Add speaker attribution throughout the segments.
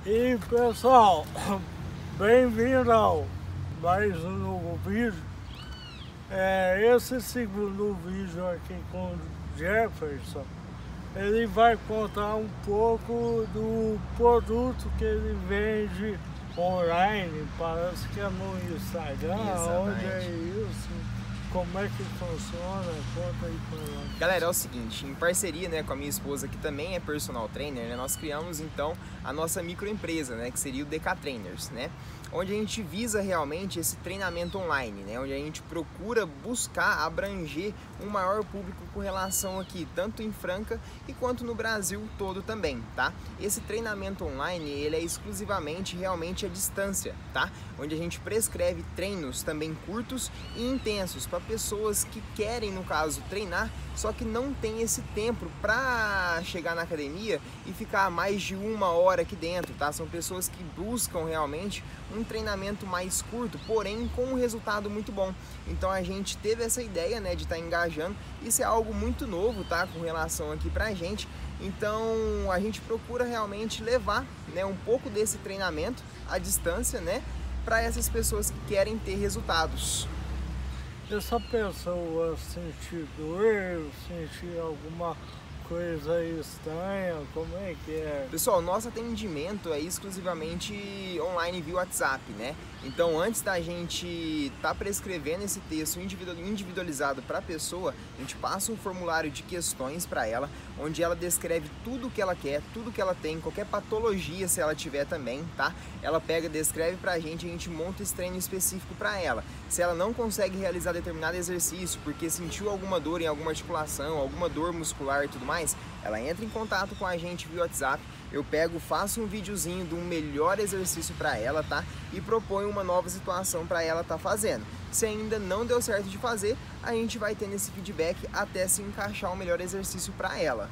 Speaker 1: E pessoal, bem-vindo ao mais um novo vídeo. Esse segundo vídeo aqui com o Jefferson, ele vai contar um pouco do produto que ele vende online, parece que é no Instagram. Onde é isso? Como é que funciona? Conta aí pra nós.
Speaker 2: Galera, é o seguinte, em parceria, né, com a minha esposa, que também é personal trainer, né, nós criamos então a nossa microempresa, né, que seria o DK Trainers, né, onde a gente visa realmente esse treinamento online, né, onde a gente procura buscar abranger um maior público com relação aqui, tanto em Franca e quanto no Brasil todo também, tá? Esse treinamento online, ele é exclusivamente realmente à distância, tá? Onde a gente prescreve treinos também curtos e intensos para pessoas que querem, no caso, treinar, só que não tem esse tempo para chegar na academia e ficar mais de 1 hora aqui dentro, tá? São pessoas que buscam realmente um treinamento mais curto, porém com um resultado muito bom. Então a gente teve essa ideia, né, de estar engajando. Isso é algo muito novo, tá, com relação aqui pra gente. Então a gente procura realmente levar, né, um pouco desse treinamento à distância, né, para essas pessoas que querem ter resultados.
Speaker 1: Essa pessoa sentir dor, sentir alguma coisa estranha, como é que é?
Speaker 2: Pessoal, nosso atendimento é exclusivamente online via WhatsApp, né? Então, antes da gente estar prescrevendo esse texto individualizado para a pessoa, a gente passa um formulário de questões para ela, onde ela descreve tudo o que ela quer, tudo que ela tem, qualquer patologia se ela tiver também, tá? Ela pega, descreve pra gente, a gente monta esse treino específico para ela. Se ela não consegue realizar determinado exercício porque sentiu alguma dor em alguma articulação, alguma dor muscular e tudo mais, ela entra em contato com a gente via WhatsApp. Eu pego, faço um videozinho de um melhor exercício para ela, tá? E proponho uma nova situação para ela tá fazendo. Se ainda não deu certo de fazer, a gente vai tendo esse feedback até se encaixar o melhor exercício para ela.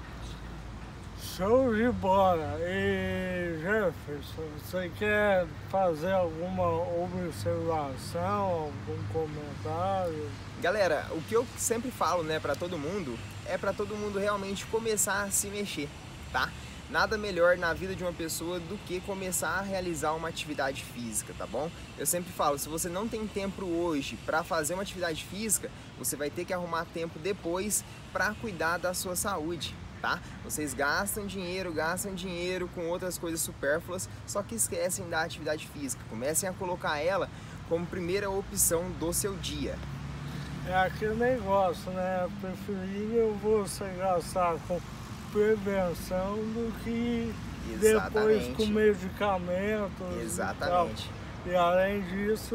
Speaker 1: Show de bola! E Jefferson, você quer fazer alguma observação, algum comentário?
Speaker 2: Galera, o que eu sempre falo, né, para todo mundo, é para todo mundo realmente começar a se mexer, tá? Nada melhor na vida de uma pessoa do que começar a realizar uma atividade física, tá bom? Eu sempre falo, se você não tem tempo hoje para fazer uma atividade física, você vai ter que arrumar tempo depois para cuidar da sua saúde, tá? Vocês gastam dinheiro com outras coisas supérfluas, só que esquecem da atividade física. Comecem a colocar ela como primeira opção do seu dia.
Speaker 1: É aquele negócio, né? Preferível você gastar com prevenção do que depois com medicamentos.
Speaker 2: Exatamente.
Speaker 1: E além disso,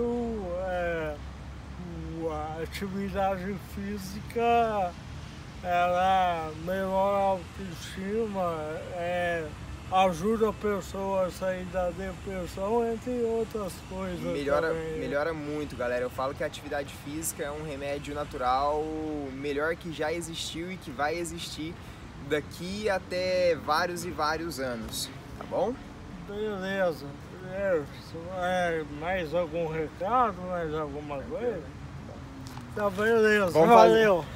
Speaker 1: a atividade física, ela melhora a autoestima, ajuda a pessoa a sair da depressão, entre outras coisas.
Speaker 2: Melhora muito, galera. Eu falo que a atividade física é um remédio natural melhor que já existiu e que vai existir daqui até vários e vários anos, tá bom?
Speaker 1: Beleza. Mais algum recado, mais alguma coisa? Tá, beleza. Valeu.